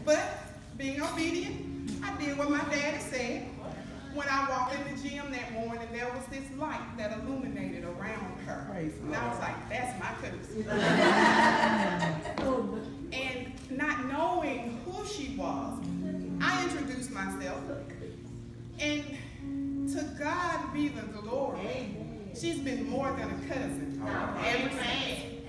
But being obedient, I did what my daddy said. When I walked in the gym that morning, there was this light that illuminated around her. And I was like, that's my cousin. And not knowing who she was, I introduced myself. And to God be the glory. She's been more than a cousin. Amen.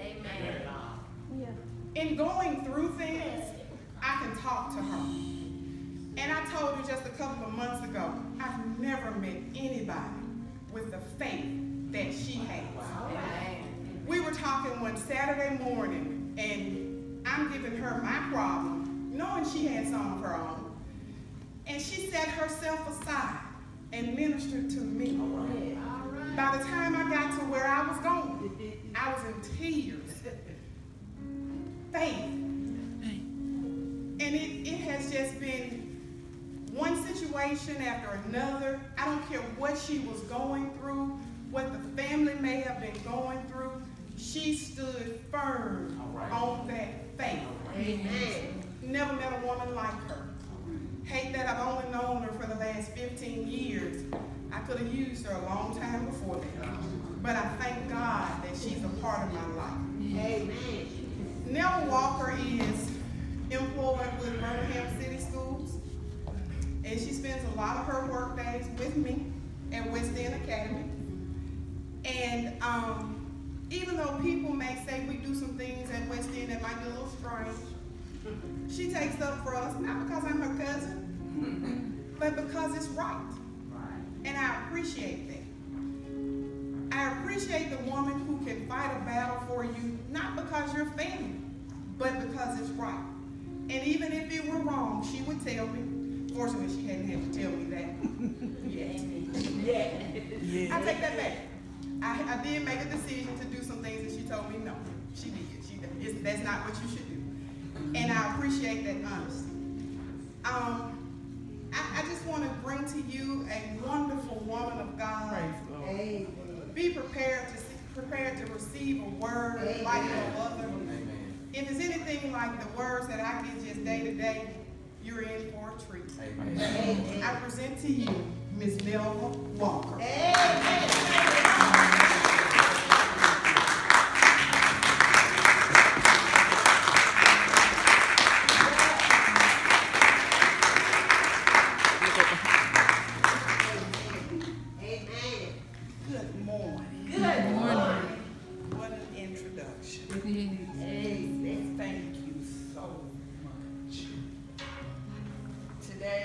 In going through things, I can talk to her. And I told you just a couple of months ago, I've never met anybody with the faith that she has. We were talking one Saturday morning, and I'm giving her my problem, knowing she had some of her own. And she set herself aside and ministered to me. By the time I got to where I was going, I was in tears. Faith. And it has just been one situation after another. I don't care what she was going through, what the family may have been going through. She stood firm on that faith. Amen. Never met a woman like her. Hate that I've only known her for the last 15 years. I could have used her a long time before that. But I thank God that she's a part of my life. Amen. Nelva Walker is employed with Birmingham City Schools. And she spends a lot of her work days with me at West End Academy. And even though people may say we do some things at West End that might be a little strange, she takes up for us, not because I'm her cousin, but because it's right. And I appreciate that. I appreciate the woman who can fight a battle for you, not because you're family, but because it's right. And even if it were wrong, she would tell me. Fortunately, she hadn't had to tell me that yet. Yeah. I take that back. I did make a decision to do some things, and she told me no. She did. That's not what you should do. And I appreciate that honesty. I just want to bring to you a wonderful woman of God. Be prepared to receive a word like no other. If it's anything like the words that I get just day to day, you're in for a treat. Amen. I present to you Miss Nelva Walker. Amen. Good morning. Good morning. What an introduction. Amen. Thank you so much. Today,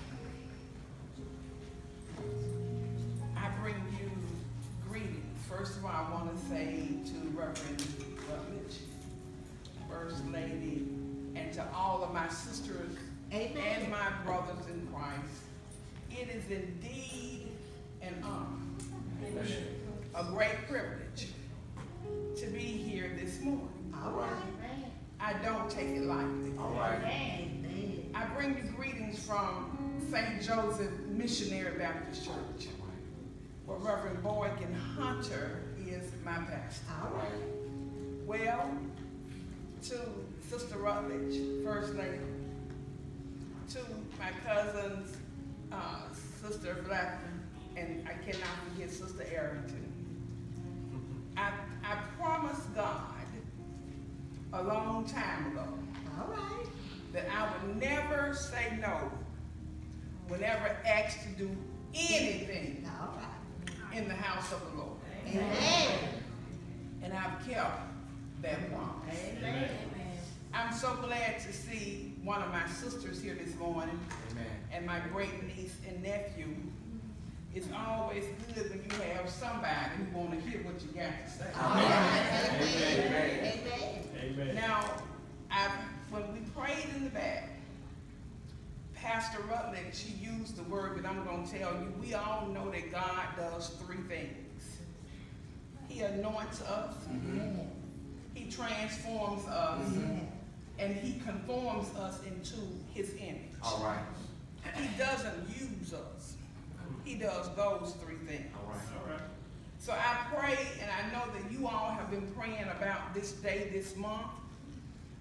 I bring you greetings. First of all, I want to say to Reverend Rutledge, First Lady, and to all of my sisters and my brothers in Christ, it is indeed an honor, a great privilege to be here this morning. All right. I don't take it lightly. All right. I bring you greetings from St. Joseph Missionary Baptist Church, where Reverend Boykin Hunter is my pastor. All right. Well, to Sister Rutledge, First Lady, to my cousins, Sister Blackman, and I cannot forget Sister Arrington. I promised God a long time ago that I would never say no whenever asked to do anything in the house of the Lord. Amen. And I've kept that promise. Amen. I'm so glad to see one of my sisters here this morning. Amen. And my great niece and nephew. It's always good when you have somebody who want to hear what you got to say. Amen. Amen. Now, when we prayed in the back, Pastor Rutledge, she used the word that I'm going to tell you. We all know that God does three things. He anoints us, He transforms us, and He conforms us into His image. All right. He doesn't use us. He does those three things. All right. All right. So I pray, and I know that you all have been praying about this day, this month,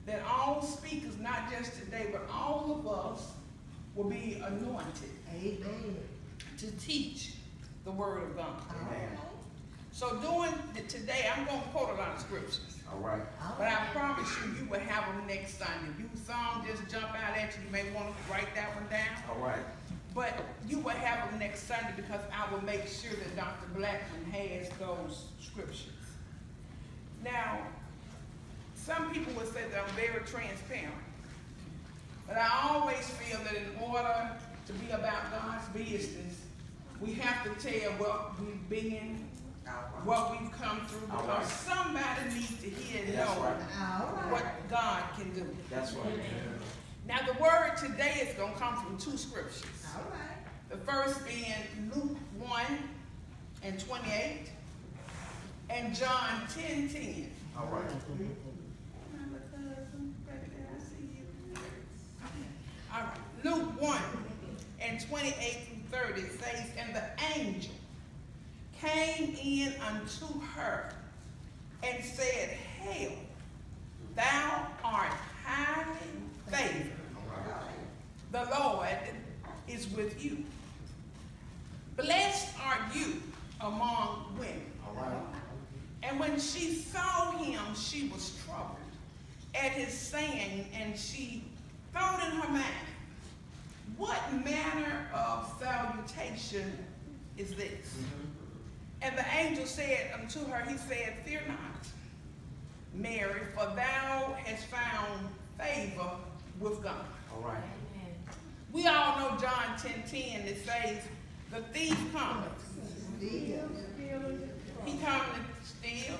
that all speakers, not just today, but all of us will be anointed. Amen. To teach the word of God. Amen. So today, I'm going to quote a lot of scriptures. All right. But I promise you, you will have them next Sunday. You some just jump out at you. You may want to write that one down. All right. But you will have them next Sunday because I will make sure that Dr. Blackman has those scriptures. Now, some people would say that I'm very transparent. But I always feel that in order to be about God's business, we have to tell what we've been, what we've come through, because somebody needs to hear and know what God can do. That's right. Now the word today is going to come from two scriptures. All right. The first being Luke 1:28 and John 10:10. All right. All right. Luke 1:28-30 says, and the angel came in unto her and said, Hail, thou art highly favored. The Lord is with you. Blessed are you among women. And when she saw him, she was troubled at his saying, and she thought in her mind, what manner of salutation is this? And the angel said unto her, he said, Fear not, Mary, for thou hast found favor with God. All right. We all know John 10:10 that says, the thief cometh. He comes to steal,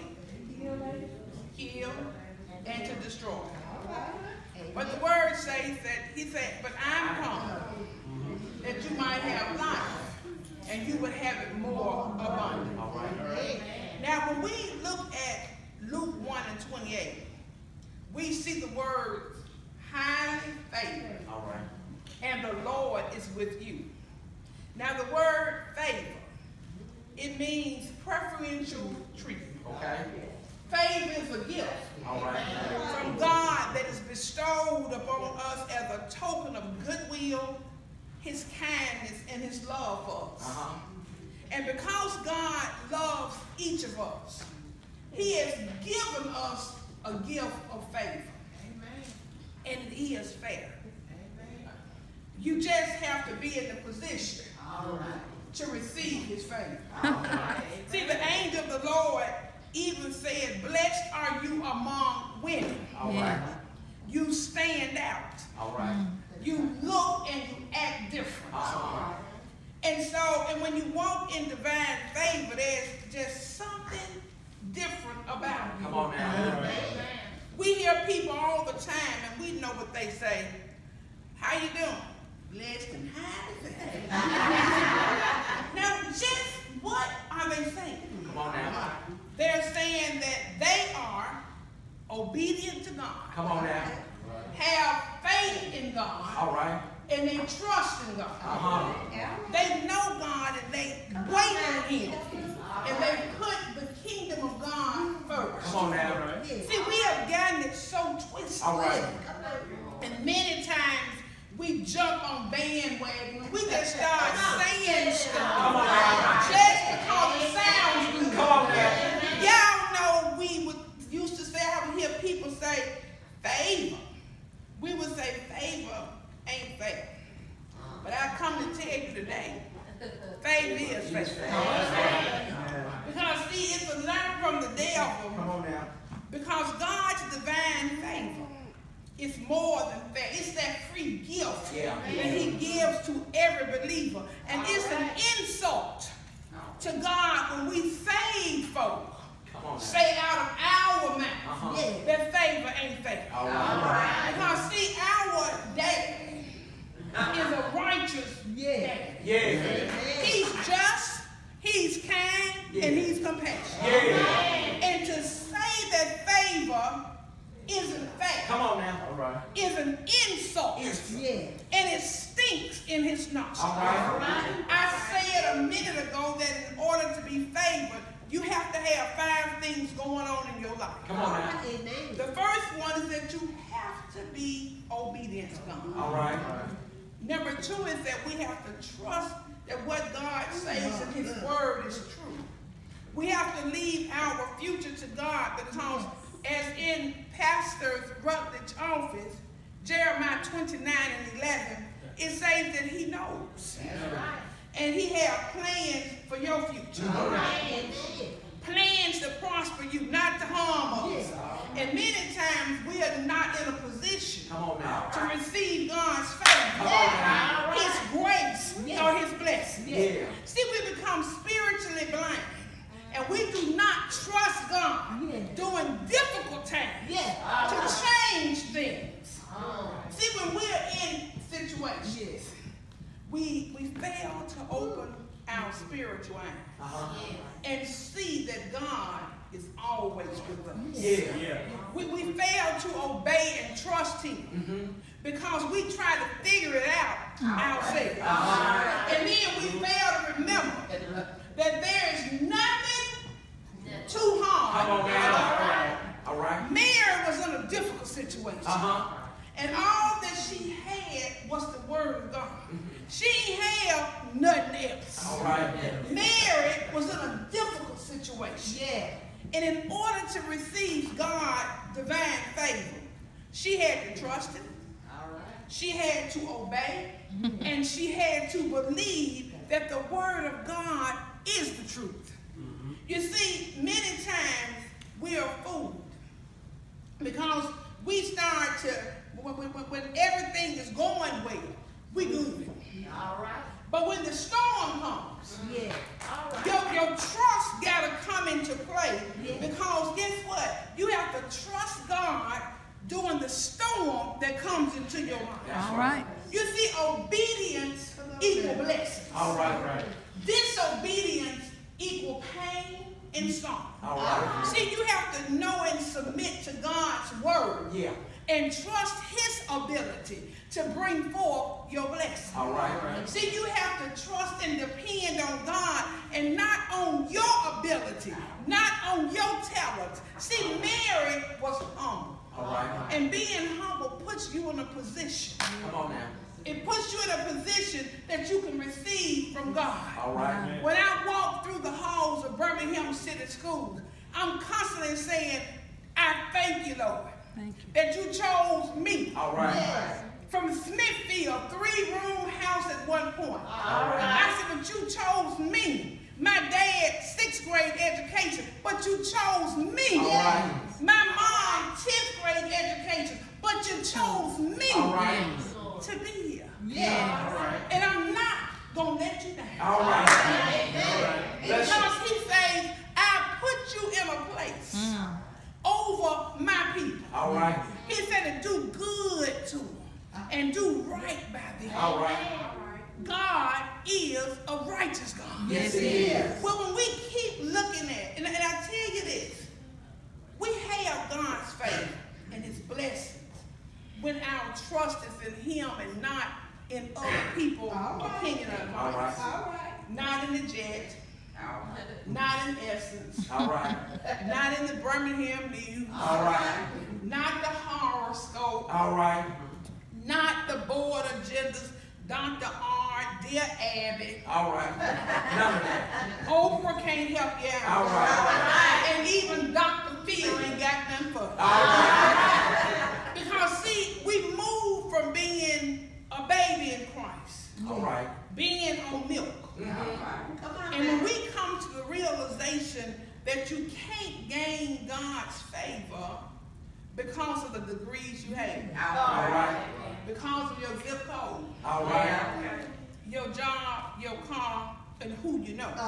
kill, and to destroy. But the word says that he said, but I'm come that you might have life, and you would have it more abundant. All right. Now, when we look at Luke 1:28, we see the word highly favored. All right. And the Lord is with you. Now, the word favor, it means preferential treatment. Okay. Favor is a gift All right. from God that is bestowed upon us as a token of goodwill, his kindness, and his love for us. And because God loves each of us, he has given us a gift of favor. Amen. And it is fair. Amen. You just have to be in the position to receive his favor. See, the angel of the Lord even said, blessed are you among women. All right. You stand out. All right. You look and you act different. And when you walk in divine favor, there's just something different about you. Come on now. We hear people all the time, and we know what they say. How you doing? Blessed and highly favored. Now, just what are they saying? Come on now. They're saying that they are obedient to God. Come on now. Have faith in God. All right. And they trust in God. They know God and they wait on him. And they put the kingdom of God first. Come on now. See, we have gotten it so twisted. All right. And many times we jump on bandwagons. We just start saying stuff. Come on now. Just because it sounds good. Come on now. Y'all know we used to say, I would hear people say, favor. We would say favor ain't fair. But I come to tell you today, favor is fair. Because see, it's a lie from the devil. Come on now. Because God's divine favor is more than fair. It's that free gift that he gives to every believer. And it's an insult to God when we save folk. Say out of our mouth that favor ain't fair. Because see, our day is a righteous day. He's just, he's kind, and he's compassionate. And to say that favor isn't fair. Come on now. All right. Is an insult. And it stinks in his nostrils. All right. I said a minute ago that in order to be favored, you have to have 5 things going on in your life. Come on now. The first one is that you have to be obedient to God. All right. Number 2 is that we have to trust that what God says in his word is true. We have to leave our future to God, because as in Pastor Rutledge's office, Jeremiah 29:11, it says that he knows. And he has plans for your future. Plans to prosper you, not to harm us. And many times we are not in a position to receive God's favor, his grace, or his blessing. See, we become spiritually blind, and we do not trust God during difficult times to change things. See, when we're in situations, we fail to open our spiritual eyes and see that God is always with us. We fail to obey and trust him because we try to figure it out ourselves. And then we fail to remember that there is nothing too hard. All right. Mary was in a difficult situation. And all that she had was the word of God. She ain't have nothing else. All right. Mary was in a difficult situation. And in order to receive God's divine favor, she had to trust him. She had to obey. And she had to believe that the word of God is the truth. You see, many times we are fooled because we start to, when everything is going well, we good. But when the storm comes, your trust got to come into play, because guess what? You have to trust God during the storm that comes into your life. All right. You see, obedience equal blessings. All right. Disobedience equal pain and sorrow. All right. See, you have to know and submit to God's word. And trust his ability to bring forth your blessing. All right. See, you have to trust and depend on God and not on your ability, not on your talents. See, Mary was humble. All right. And being humble puts you in a position. Come on now. It puts you in a position that you can receive from God. All right. When I walk through the halls of Birmingham City Schools, I'm constantly saying, I thank you, Lord, that you chose me. All right. From Smithfield, 3-room house at one point. I said, but you chose me. My dad, 6th grade education, but you chose me. My mom, 10th grade education, but you chose me to be here. And I'm not going to let you down. Because he says, I put you in a place over my people. He said to do good to them and do right by them. God is a righteous God. Yes, he is. Well, when we keep looking at, and I tell you this, we have God's favor and his blessings when our trust is in him and not in other people's opinion of us. Not in the Jet, not in Essence, not in the Birmingham News, not the horoscope, not the board agendas, Dr. R, dear Abby. None of that. Oprah can't help you out. And even Dr. Phil ain't got nothing for us. Because see, we move from being a baby in Christ, being on milk. And when we come to the realization that you can't gain God's favor because of the degrees you have, because of your zip code, your job, your car, and who you know.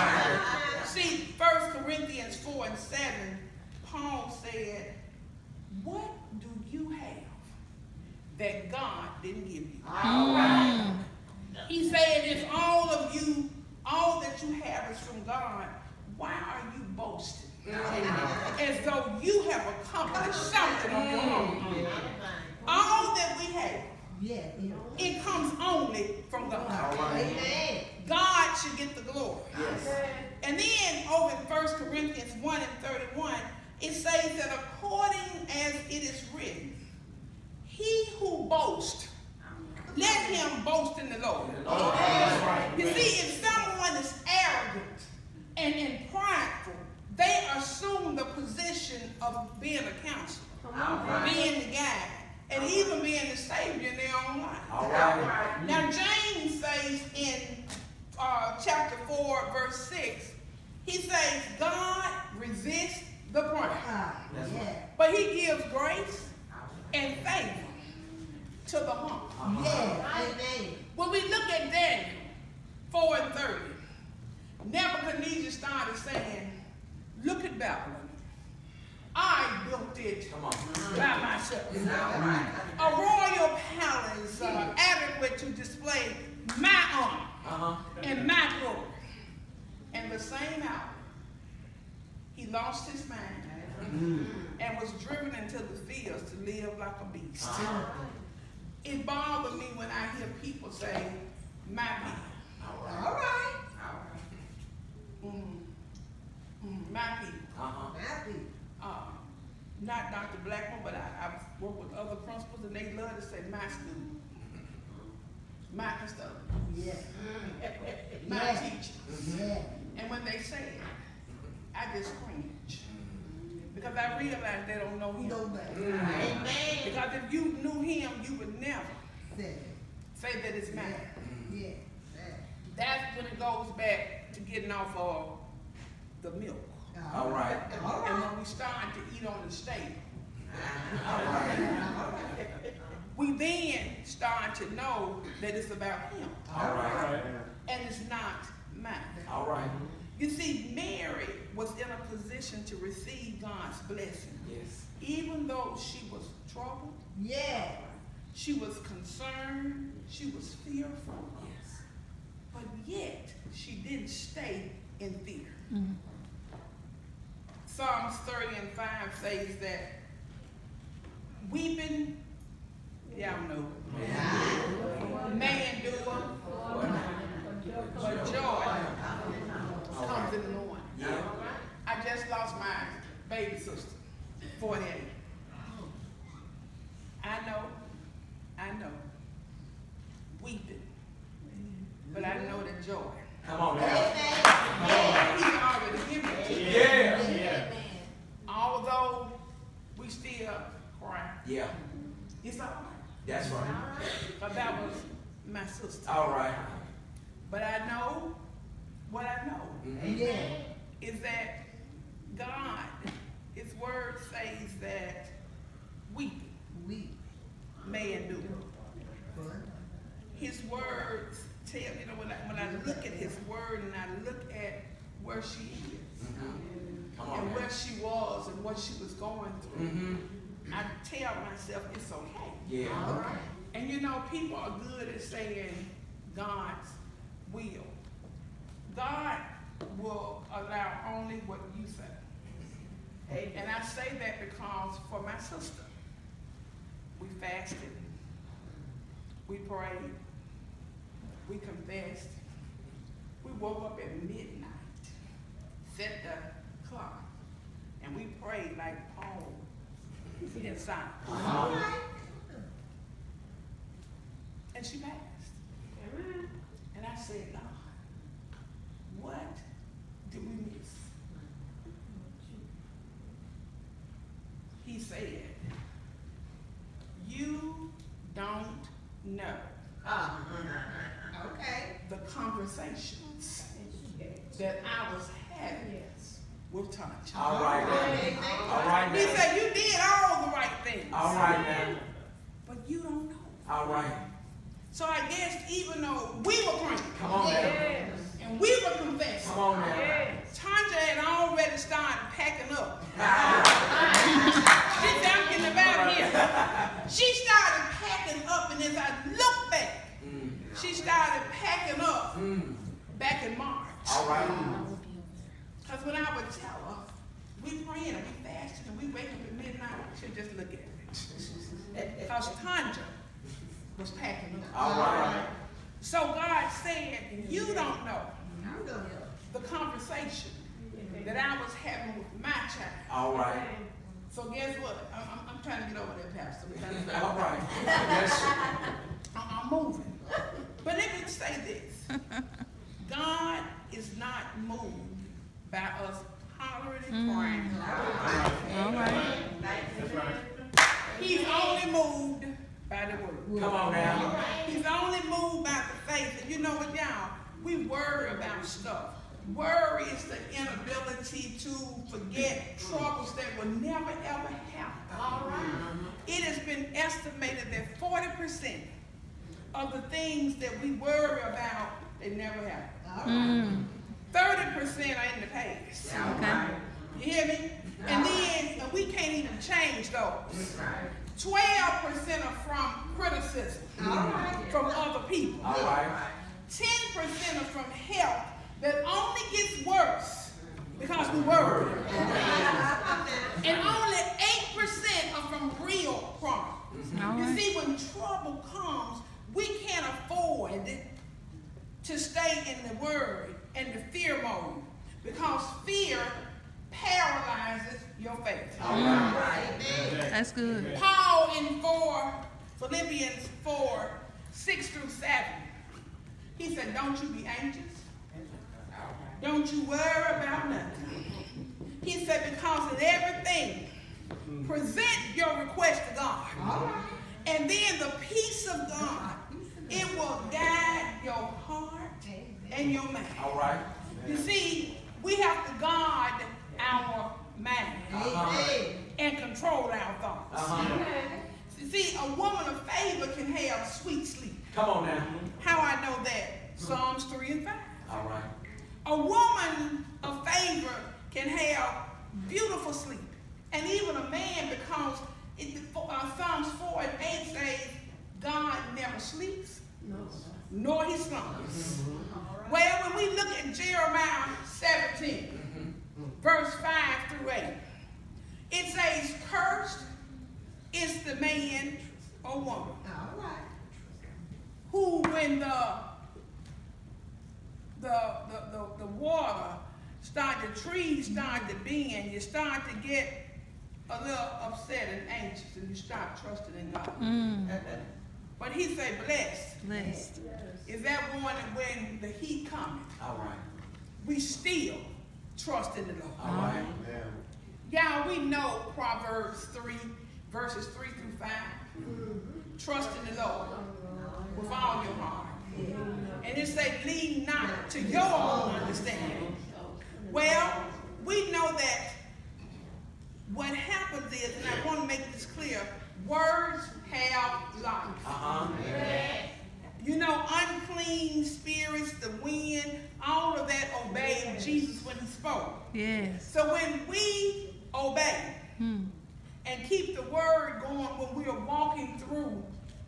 See, 1 Corinthians 4:7, Paul said, what do you have that God didn't give you? He said, if all of you, all that you have is from God, why are you boasting? As though you have accomplished something of your own. All that we have, it comes only from God. God should get the glory. Yes. And then over in 1 Corinthians 1 and 31, it says that according as it is written, he who boasts, let him boast in the Lord. You see, if someone is arrogant and prideful, they assume the position of being a counselor, being the guide, and even being the savior in their own life. Now, James says in chapter 4, verse 6, he says, God resists the proud, but he gives grace and favor to the humble. When we look at Daniel 4 and 30, Nebuchadnezzar started saying, look at Babylon. I built it by myself. A royal palace adequate to display my honor and my glory. And the same hour, he lost his mind and was driven into the fields to live like a beast. It bothers me when I hear people say, my people. My people. Not Dr. Blackman, but I've worked with other principals, and they love to say, my student, my custodian, my teacher. And when they say it, I just cringe. Because I realize they don't know him. Because if you knew him, you would never say that it's mine. That's when it goes back to getting off of the milk. And when we start to eat on the steak, we then start to know that it's about him. And it's not mine. You see, Mary was in a position to receive God's blessing. Even though she was troubled, she was concerned, she was fearful, but yet she didn't stay in fear. Psalms 30 and 5 says that weeping, y'all know, man do but joy comes in the morning. I just lost my baby sister, 48. I know, weeping, but I know the joy. Come on, man. He's already given it to you. Although we still cry. It's all right. That's right. But that was my sister. But I know what I know is that God, his word says that weep may endure. His words tell, you know, when I look at his word and I look at where she is and where she was and what she was going through, I tell myself it's okay. And you know, people are good at saying God's will. God will allow only what you say. And I say that because for my sister, we fasted, we prayed, we confessed, we woke up at midnight, set the clock, and we prayed like Paul in silence. And she passed. And I said, Lord, what did we miss? He said, you don't know the conversations that I was having with Tanya. He said, you did all the right things. But you don't know. So I guess even though we were praying, and we were confessing, Tanya had already started packing up. She's thinking about here. She started packing up, and as I look back, she started packing up back in March. Because when I would tell her, we praying and we fasting and we wake up at midnight, she'd just look at me. Because Tanya was packing up. So God said, you don't know the conversation that I was having with my child. All right. So guess what? I'm trying to get over that, Pastor. All right. Yes. I'm moving. But let me say this. God is not moved by us hollering and crying. All right. That's right. He's only moved by the word. Come on now. He's only moved by the faith. And you know what, y'all? We worry about stuff. Worry is the inability to forget troubles that will never ever happen. All right. It has been estimated that 40% of the things that we worry about, they never happen. 30% are in the past. Okay. You hear me? And then we can't even change those. 12% are from criticism from other people. All right. 10% are from health that only gets worse because we worry. And only 8% are from real problems. You see, when trouble comes, we can't afford to stay in the worry and the fear mode because fear paralyzes your faith. That's good. Paul in Philippians 4:6-7, he said, don't you be anxious. Don't you worry about nothing. He said, because in everything, present your request to God. And then the peace of God, it will guide your heart and your mind. All right. You see, we have to guard our mind and control our thoughts. You see, a woman of favor can have sweet sleep. Come on now. How I know that? Psalms 3 and 5. All right. A woman of favor can have beautiful sleep. And even a man, because Psalms 4 and 8 says, God never sleeps, nor he slumbers. Well, when we look at Jeremiah 17, verse 5-8, it says, cursed is the man or woman who, when the water the trees start to bend, you start to get a little upset and anxious, and you stop trusting in God. But he said, blessed is that one when the heat comes. All right. We still trust in the Lord. All right. Y'all, we know Proverbs 3, verses 3-5. Trust in the Lord with all your heart. And it says, lean not to your own understanding. Well, we know that what happens is, and I want to make this clear, words have life. You know, unclean spirits, the wind, all of that obeyed Jesus when he spoke. Yes. So when we obey and keep the word going when we are walking through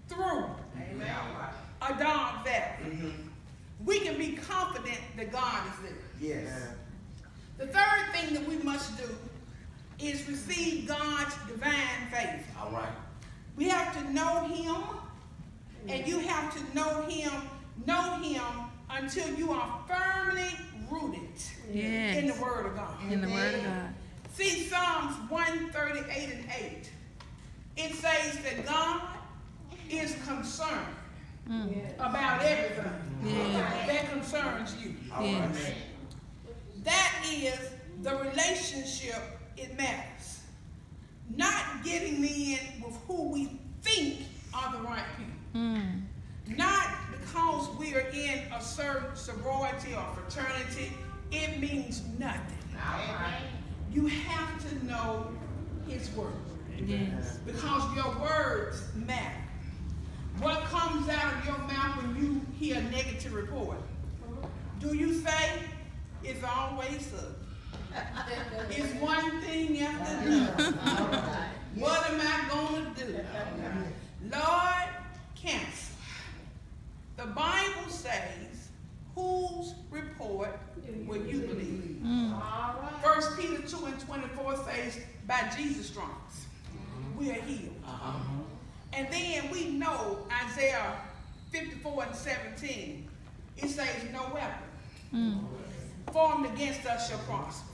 a dark valley, we can be confident that God is there. Yes. The third thing that we must do is receive God's divine favor. All right. We have to know him, and you have to know him until you are firmly rooted in the word of God. In the word of God. See, Psalms 138:8, it says that God is concerned about everything that concerns you. Yes. That is the relationship, it matters. Not getting in with who we think are the right people. Not because we are in a certain sorority or fraternity, it means nothing. You have to know his word. Yes. Because your words matter. What comes out of your mouth when you hear a negative report? Do you say, it's always so? It's one thing after another. What am I going to do? Lord, cancel. The Bible says, whose report will you believe? 1 Peter 2:24 says, by Jesus' stripes, we are healed. And then we know Isaiah 54:17. It says, no weapon Formed against us shall prosper.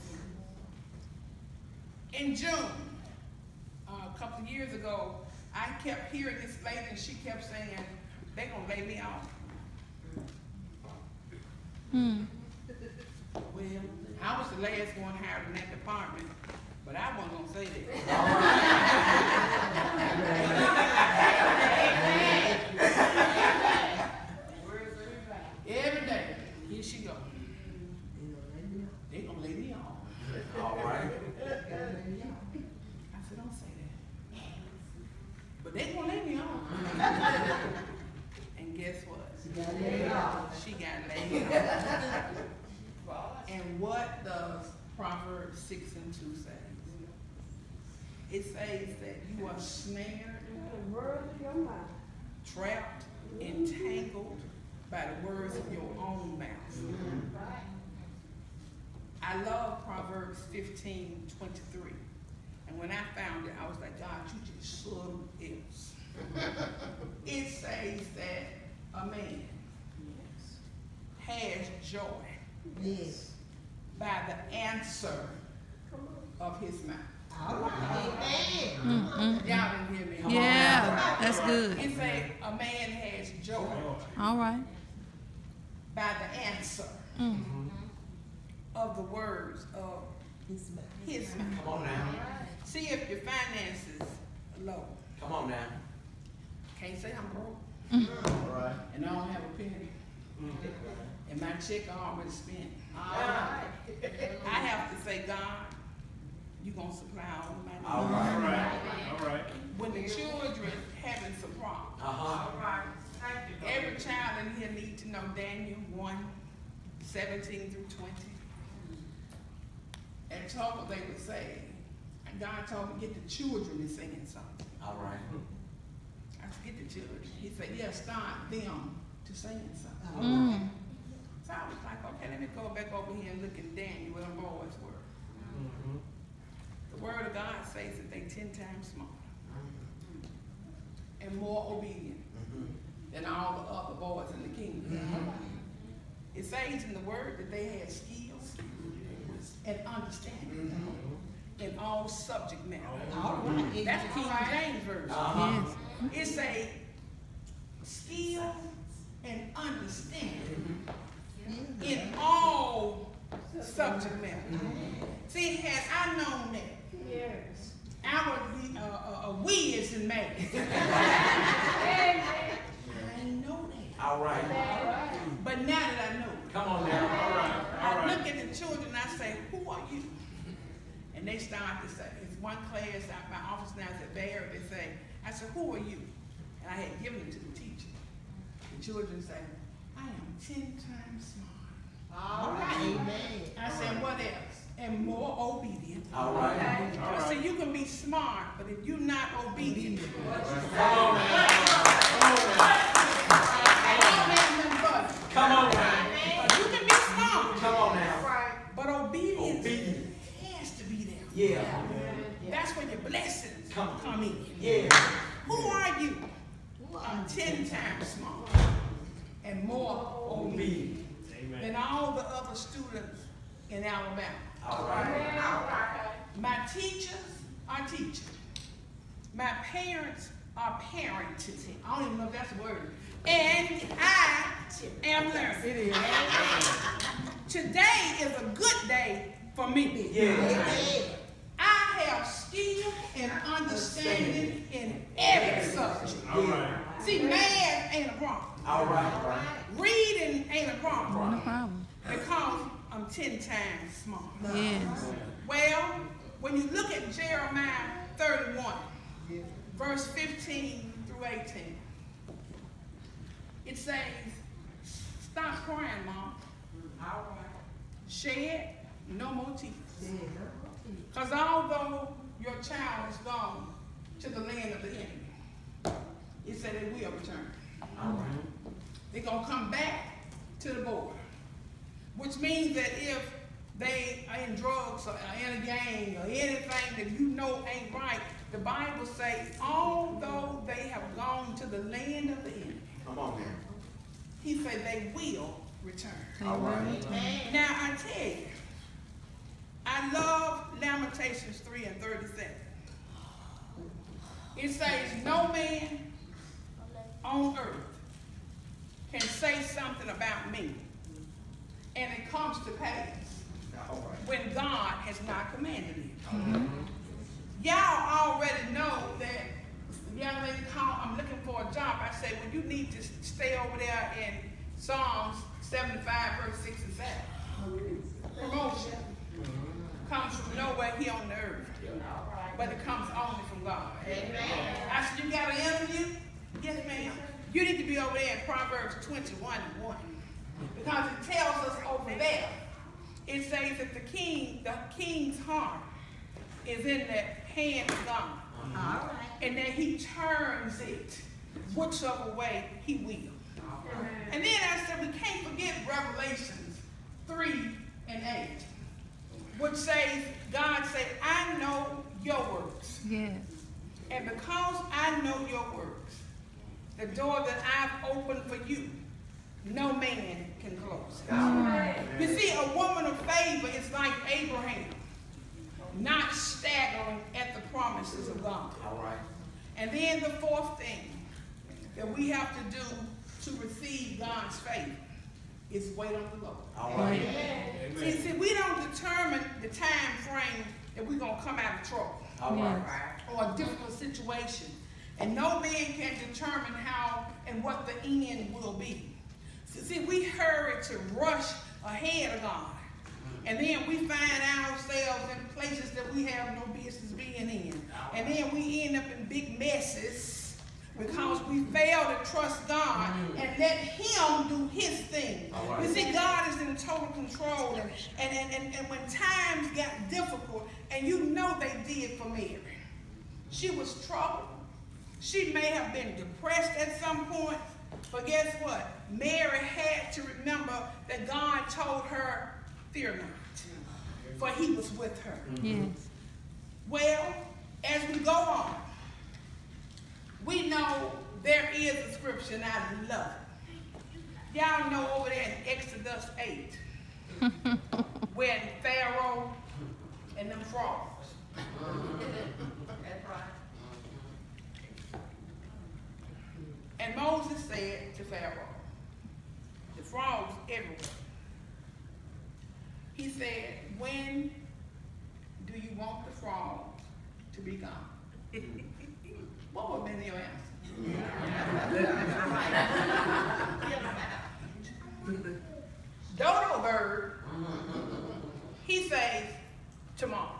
In June, a couple of years ago, I kept hearing this lady and she kept saying, they're going to lay me off. Well, I was the last one hired in that department, but I wasn't going to say that. Every day, here she go. They're going to lay me off. All right. I said, don't say that. But they're going to lay me off. And guess what? She got laid off. And what does Proverbs 6 and 2 say? It says that you are snared, trapped, entangled by the words of your own mouth. I love Proverbs 15:23. And when I found it, I was like, God, you just something else. It says that a man has joy by the answer of his mouth. Y'all didn't hear me. Yeah, that's good. It says a man has joy All right. by the answer of the words of his mouth. Come on now. See if your finances are low. Come on now. Can't say I'm broke. All right. And I don't have a penny. And my check already spent. I have to say, God, you're going to supply all my needs. All right. All right. When the children having some problems, every child in here needs to know Daniel 1:17 through 20. And talk what they would say. And God told me, get the children to singing something. All right. I said, get the children. He said, yeah, start them to singing something. So I was like, okay, let me go back over here and look at Daniel where the boys were. The word of God says that they 10 times smaller and more obedient than all the other boys in the kingdom. It says in the word that they had skills and understanding in all subject matter. That's King James version. Yes. It's a skill and understanding in all subject matter. See, had I known that, I would be a whiz in math. I didn't know that. All right. But now that I know it, Come on now. All right. I look at the children and I say, who are you? And they start to say, it's one class out my office now is at Bayer. They say, I said, who are you? And I had given it to the teacher. The children say, I am 10 times smarter. All right. Amen. I said, what else? And more obedient. All right. I said, you can be smart, but if you're not obedient, Come on now. Come on now. you can be smart, Come on now. but obedience Obedient. has to be there. Yeah. That's when your blessings Come in. Yeah. Who are you? I'm 10 times smarter and more obedient than all the other students in Alabama. All right. My teachers are teaching. My parents are parenting. I don't even know if that's a word. And I am learning. It is. Today is a good day for me. Yeah. I have skill and understanding in every subject. All right. See, math ain't a problem. All right. All right. Reading ain't a problem No problem. because I'm 10 times smarter. Yes. Well, when you look at Jeremiah 31, verse 15 through 18, it says, stop crying, Mom. Shed no more tears. Because although your child is gone to the land of the enemy, it said it will return. All right. They're going to come back to the border, which means that if they are in drugs or in a gang or anything that you know ain't right, the Bible says, although they have gone to the land of the enemy, Come on now. he said they will return. All right. Now I tell you, I love Lamentations 3:37. It says, no man on earth can say something about me, and it comes to pass when God has not commanded it. Y'all already know that the young lady called, I'm looking for a job. I said, well, you need to stay over there in Psalms 75, verse 6 and 7. Promotion comes from nowhere here on the earth, but it comes only from God. I said, you got an interview? Yes, ma'am. You need to be over there in Proverbs 21:1, because it tells us over there, it says that the king's heart is in the hand of God, and that he turns it whichever way he will. And then I said, we can't forget Revelations 3:8, which says, God said, I know your works. Yes. And because I know your works, the door that I've opened for you, no man can close it. You see, a woman of favor is like Abraham, not staggering at the promises of God. And then the fourth thing that we have to do to receive God's favor is wait on the Lord. See, we don't determine the time frame that we're going to come out of trouble or a difficult situation. And no man can determine how and what the end will be. See, we hurry to rush ahead of God. And then we find ourselves in places that we have no business being in. And then we end up in big messes because we fail to trust God and let him do his thing. You see, God is in total control. And when times got difficult, and you know they did for Mary. She was troubled. She may have been depressed at some point. But guess what? Mary had to remember that God told her, fear not, for he was with her. Yes. Well, as we go on, we know there is a scripture, and I love it. Y'all know over there in Exodus 8, when Pharaoh and them frogs. And Moses said to Pharaoh, the frogs everywhere. He said, when do you want the frogs to be gone? What would have been your answer? Dodo bird, he says, tomorrow.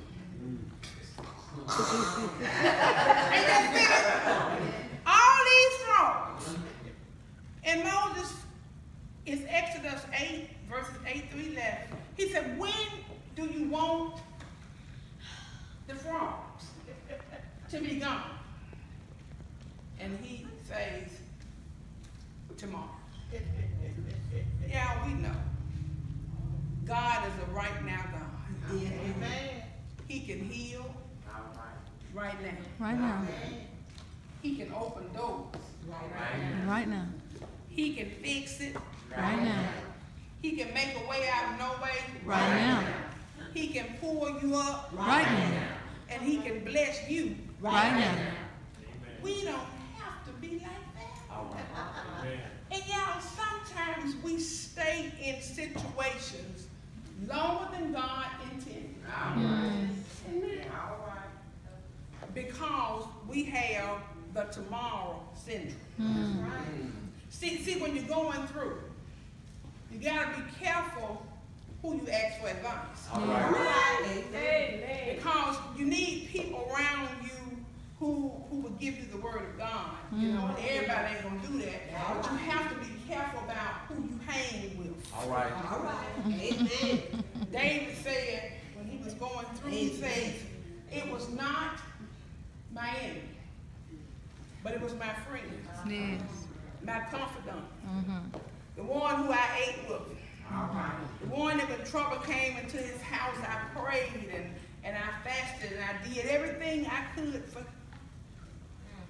And that's it. All these frogs. And Moses, is Exodus 8, verses 8 through 11. He said, when do you want the frogs to be gone? And he says, tomorrow. Yeah, we know. God is a right now God. Amen. He can heal right now. Right now. He can open doors Right now. He can fix it Right now. He can make a way out of no way Right now. He can pull you up Right now. and he can bless you Right now. We don't have to be like that. And y'all, sometimes we stay in situations longer than God intended. Amen. Because we have the tomorrow syndrome. See, when you're going through, you got to be careful who you ask for advice. Because you need people around you who will give you the word of God. You know, and everybody ain't going to do that. But you have to be careful about who you hang with. David said, when he was going through, he says, it was not my enemy, but it was my friend, Yes. my confidant, the one who I ate with, the one that when trouble came into his house, I prayed and I fasted and I did everything I could for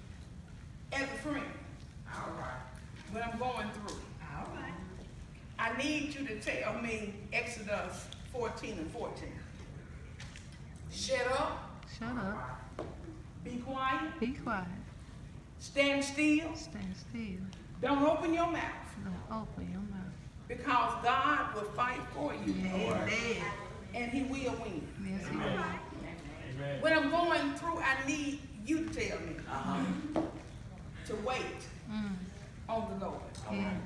as a friend when I'm going through. I I need you to tell me Exodus 14:14. Shut up. Shut up. Be quiet. Be quiet. Stand still. Stand still. Don't open your mouth. Don't open your mouth. Because God will fight for you. Yes. And he will win. Yes, he will. When I'm going through, I need you to tell me to wait on the Lord. Yes.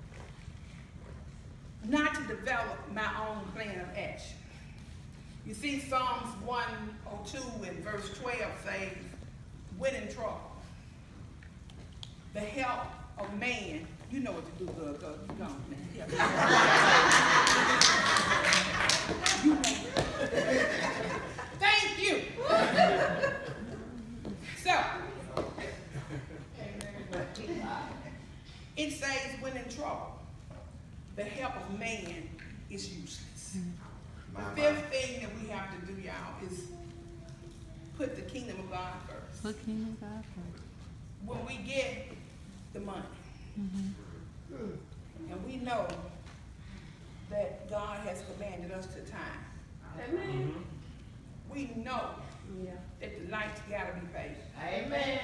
Not to develop my own plan of action. You see, Psalms 102 and verse 12 says, when in trouble, the help of man, you know what to do, good, you know, man. You know. Thank you. So, it says, when in trouble, the help of man is useless. The fifth thing that we have to do, y'all, is put the kingdom of God first. Put kingdom of God first. When we get the money, and we know that God has commanded us to tithe, we know that the lights got to be paid. Amen.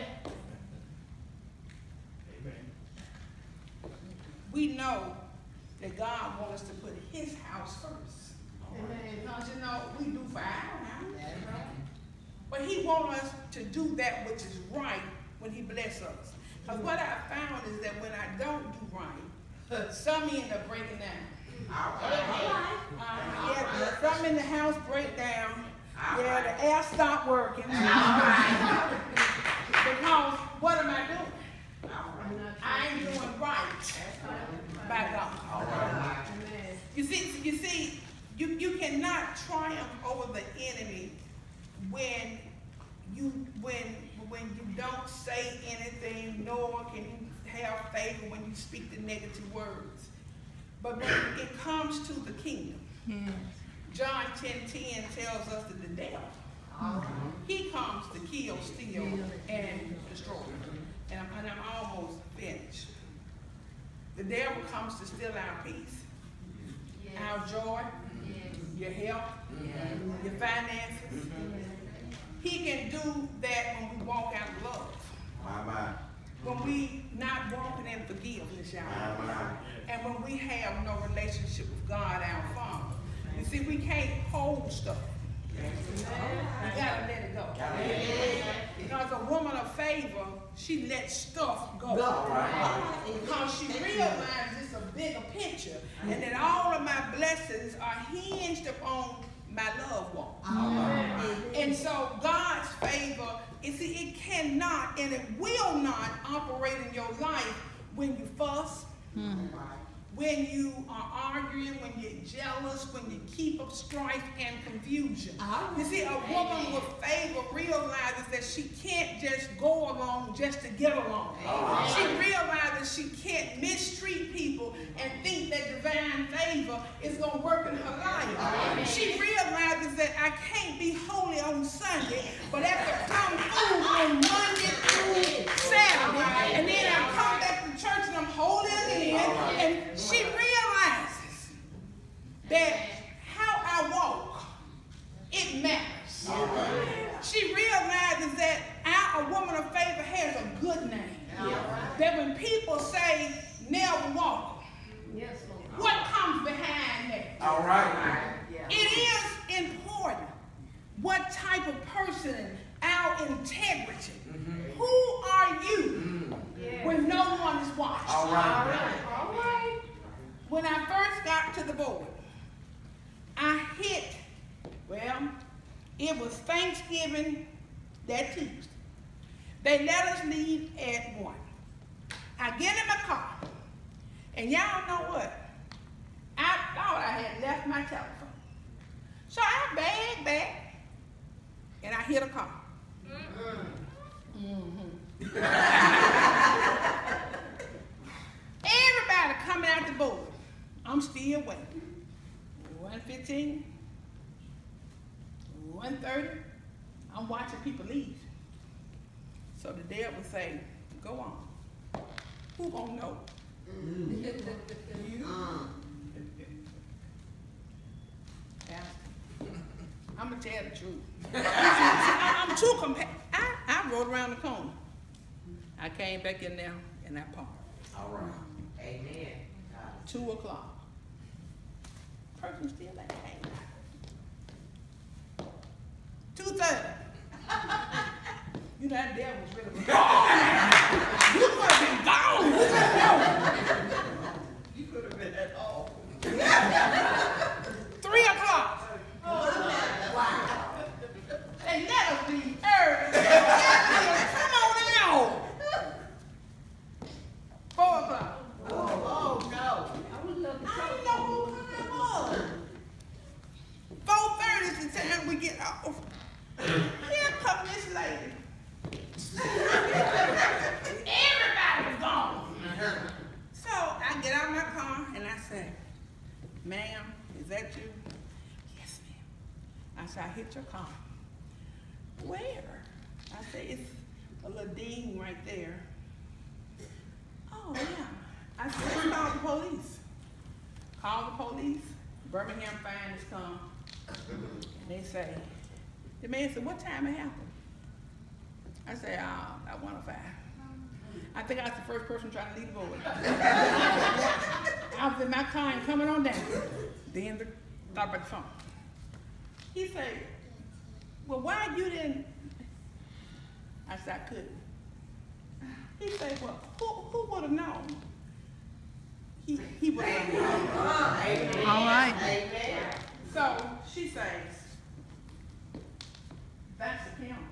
We know that God wants us to put his house first. Because, you know, we do for our house. But he wants us to do that which is right when he bless us. Because what I found is that when I don't do right, some end up breaking down. Yeah, some in the house break down. Yeah, the air stopped working. Because what am I doing? I ain't doing right by God. You see, you cannot triumph over the enemy when you don't say anything, nor can you have favor when you speak the negative words. But when it comes to the kingdom, Yes. John 10:10 tells us that the devil, he comes to kill, steal, and destroy. And I'm almost finished. The devil comes to steal our peace, our joy, your health, your finances. He can do that when we walk out of love. When we not walking in forgiveness, y'all. And when we have no relationship with God, our Father. You see, we can't hold stuff. We gotta let it go. Because a woman of favor, she lets stuff go. Because she realizes it's a bigger picture, and that all of my blessings are hinged upon my love walk. And so God's favor, you see, it cannot and it will not operate in your life when you fuss, when you are arguing, when you're jealous, when you keep up strife and confusion. You see, a woman with favor realizes that she can't just go along just to get along. She realizes she can't mistreat people and think that divine favor is going to work in her life. She realizes that I can't be holy on Sunday, but have to come through on Monday through Saturday, and then I come back to church and I'm holy again, and she realizes that how I walk, it matters. She realizes that a woman of favor has a good name. That when people say Nelva Walker, what comes behind that? It is important what type of person, our integrity. Who are you when no one is watching? When I first got to the board, I hit, it was Thanksgiving that Tuesday. They let us leave at 1. I get in my car, and y'all know what? I thought I had left my telephone. So I bagged back, and I hit a car. Everybody coming out the board. I'm still waiting. 1:15, 1:30. I'm watching people leave. So the devil say, go on. Who gonna know? You? The I'm going to tell the truth. I'm too competitive. I rode around the corner. I came back in there and I parked. All right. Amen. 2 o'clock. Person still like, hey. 2:30. You know that devil was really gone. You could have been gone. You could have been at all. 3 o'clock. They let us be early. Come on out. 4 o'clock. Oh, no. I didn't know who time was. 4:30 is the time we get off. Here comes this lady. Everybody was gone. So I get out of my car and I say, ma'am, is that you? Yes, ma'am. I said, I hit your car. Where? I said, it's a little ding right there. Oh, yeah. I said, call the police. Call the police. Birmingham Finance come. And they say, the man said, what time it happened? I said, at 1:05. I think I was the first person trying to leave the board. I was in my car and coming on down. Then thought about the phone. He said, well, why you didn't? I said, I couldn't. He said, well, who would have known? He would have known. All right. Amen. So she says, that's the camera.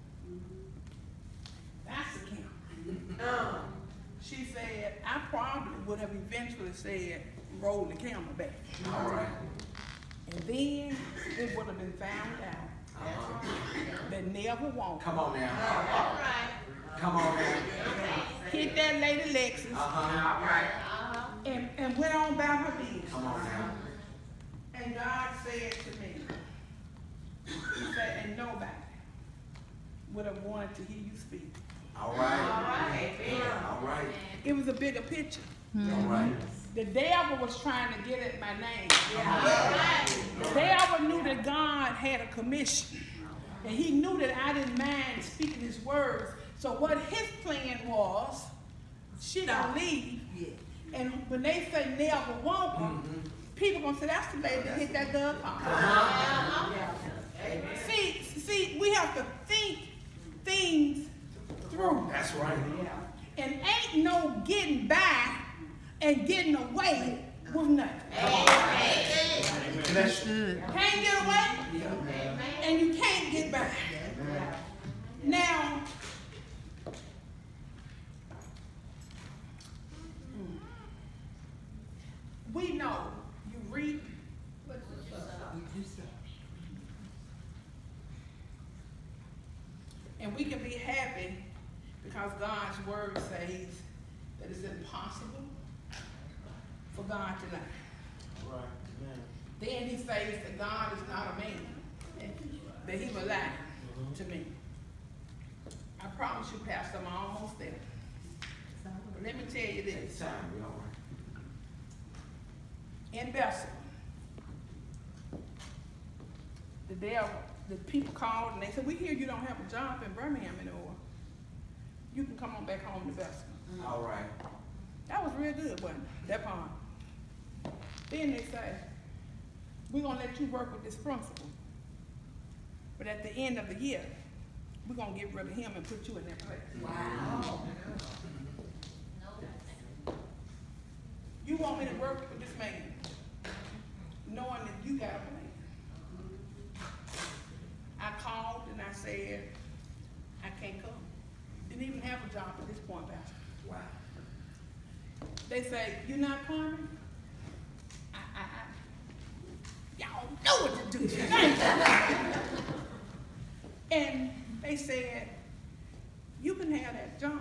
That's the camera. She said, I probably would have eventually said, roll the camera back. All right. And then it would have been found out that Nelva won't. Come on now. All right. Come on now. Hit that lady Lexus All right. and went on about her business. Come on now. And God said to me, he said, and nobody would have wanted to hear you speak. All right. All right. It was a bigger picture. All right. The devil was trying to get at my name. The devil knew that God had a commission. And he knew that I didn't mind speaking his words. So what his plan was, she don't leave. And when they say Nelva won't, people gonna say, that's the lady that hit that girl car. See, we have to think things through. That's right. And ain't no getting by and getting away with nothing. That's good. Can't get away and you can't get by. Now, we know you read. And we can be happy because God's word says that it's impossible for God to lie. Right. Then he says that God is not a man, that he will lie to me. I promise you, Pastor, I'm almost there. But let me tell you this. Time, we all right. In Bethel, the people called and they said, we hear you don't have a job in Birmingham anymore. You can come on back home to Bethel. All right. That was real good, wasn't it? That part. Then they said, we're going to let you work with this principal. But at the end of the year, we're going to get rid of him and put you in that place. Wow. You want me to work with this man, knowing that you got a plan. I called and I said, I can't come. Didn't even have a job at this point, Pastor. Wow. They say, you're not coming? Y'all know what to do. And they said, you can have that job.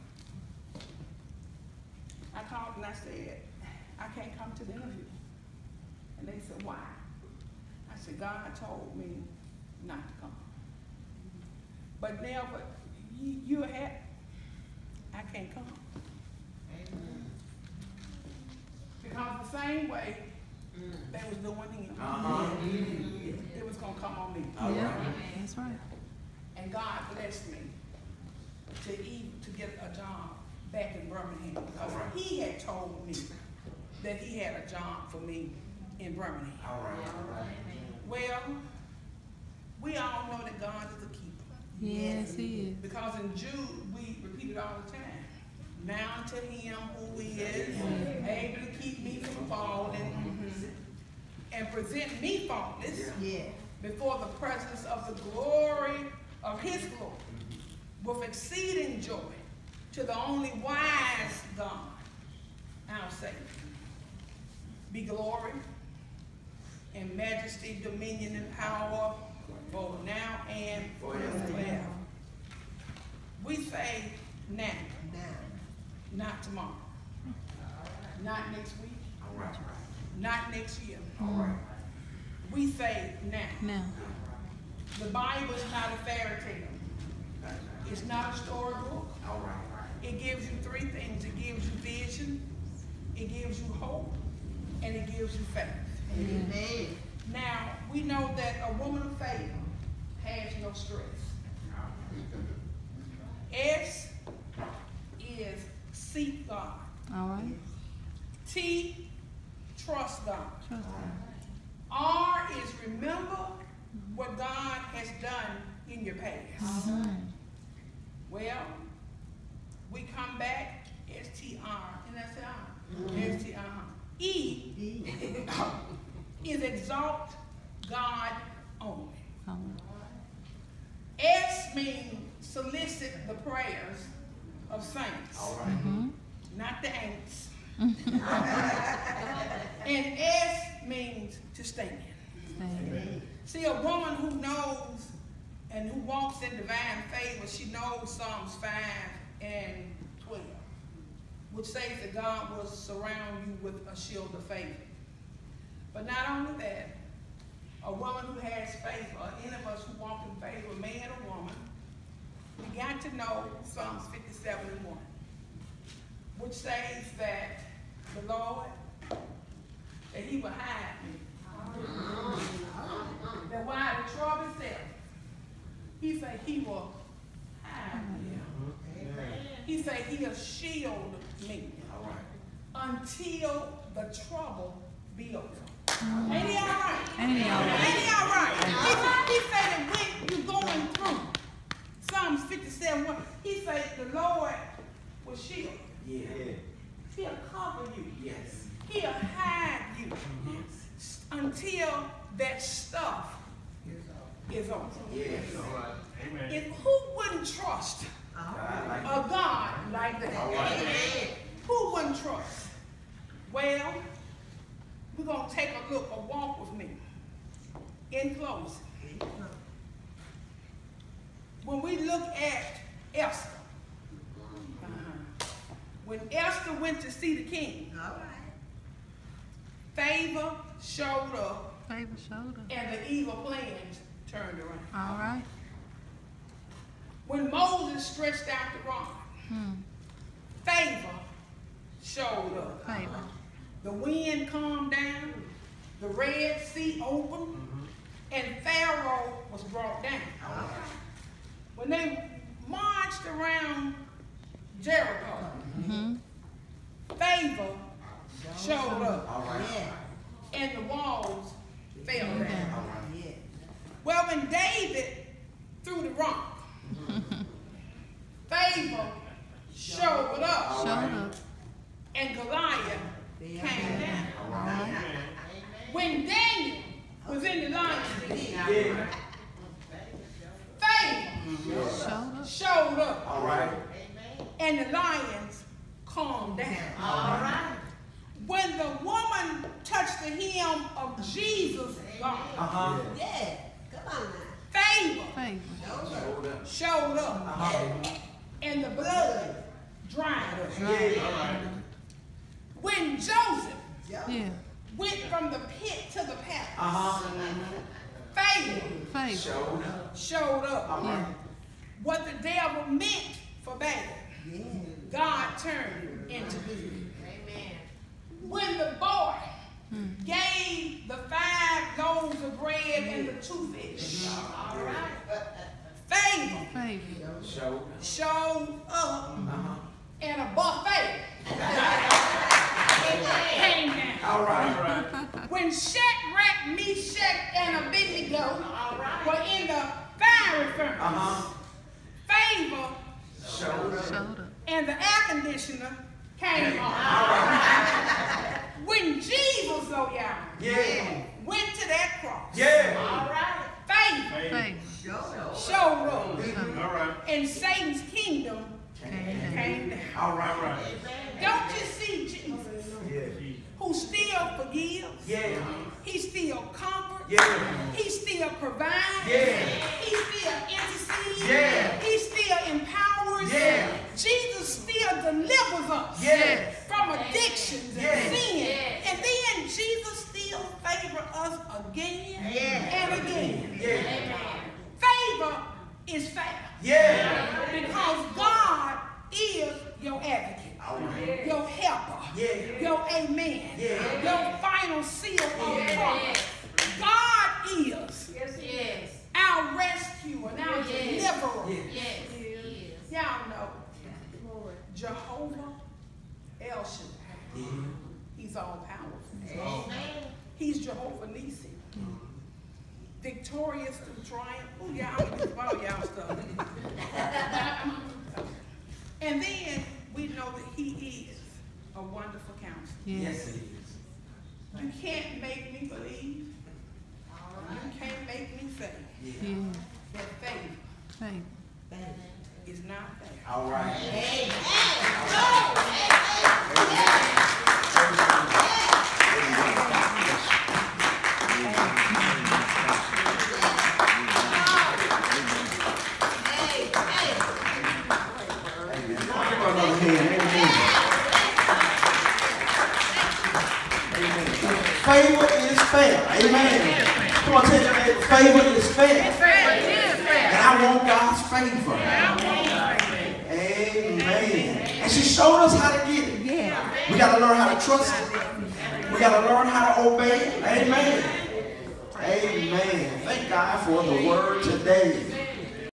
I called and I said, I can't come to the interview. And they said, why? I said, God told me not to come. But now, you had, I can't come. Amen. Because the same way they was doing him. It was going to come on me. Yeah, that's right. And God blessed me to get a job back in Birmingham because he had told me that he had a job for me in Birmingham. Well, we all know that God is a keeper. Yes, he is. Because in Jude, we repeat it all the time. Now to him who is able to keep me from falling and present me faultless before the presence of the glory of his glory with exceeding joy to the only wise God, our Savior. Be glory and majesty, dominion, and power, both now and forever. We say now, not tomorrow, not next week, not next year. We say now. Now. The Bible is not a fairy tale. It's not a storybook. It gives you three things. It gives you vision, it gives you hope, and it gives you faith. Amen. Now, we know that a woman of faith has no stress. S is seek God. All right. T, trust God. Trust God. R is remember what God has done in your past. Well, we come back, S-T-R, and that's R. S-T-R. E is exalt God only. S means solicit the prayers of saints, not the ain'ts. And S means to stand. See, a woman who knows and who walks in divine favor, she knows Psalms 5 and 12, which says that God will surround you with a shield of favor. But not only that, a woman who has faith, or any of us who walk in favor, man or woman, we got to know Psalms 57 and 1, which says that the Lord, that he will hide me. That while the trouble is there, he said he will hide me. He said he'll shield me until the trouble be over. Ain't he all right? Ain't he all right? Ain't he all right? He said that when you're going through, Psalms 57, 1, he said the Lord will shield you. He'll cover you. He'll hide you until that stuff is over. And who wouldn't trust a God like that? Who wouldn't trust? Well, we're going to take a look, a walk with me. In closing, when we look at Esther, when Esther went to see the king, favor showed up, and the evil plans turned around. All right. When Moses stretched out the rod, favor showed up. Favor. The wind calmed down, the Red Sea opened, and Pharaoh was brought down. When they marched around Jericho, favor showed up, and the walls fell down. Well, when David threw the rock, favor showed up, and Goliath came down. When Daniel was in the lion's den, favor showed up, and the lions calmed down. When the woman touched the hem of Jesus' garment, favor showed up, and the blood dried up. When Joseph went from the pit to the palace, favor showed up. What the devil meant for bad, God turned into good. When the boy gave 2 fish. All right. Favor. Favor. Show. up and a buffet came down. All right. When Shadrach, Meshach, and Abednego were in the fiery furnace, favor Showed up. Showed up. and the air conditioner came on. When Jesus, though, y'all, went to that cross, favor Favor. showed up, All right. and Satan's kingdom came down. All right. Don't you see Jesus, who still forgives? He still comforts. He still provides. He still intercedes. He still empowers. Jesus still delivers us from addictions and sin. And then Jesus still favors us again and again. Favor is fair. Because God is your advocate, your helper, your amen, your final seal of trust. God is our rescuer and our deliverer. Y'all know Jehovah El Shaddai. He's all powerful. He's Jehovah Nissi. Victorious through triumph. Oh, y'all, I'm gonna all y'all stuff. And then we know that he is a wonderful counselor. Yes. it is. You can't make me believe. You can't make me say Yeah. that faith Favor. is not fair. All right. Favor is fair. Amen. Come on, tell your neighbor, favor is fair. And I want God's favor. Amen. And she showed us how to get it. Yeah. We got to learn how to trust it. We got to learn how to obey it. Amen. Amen. Thank God for the word today.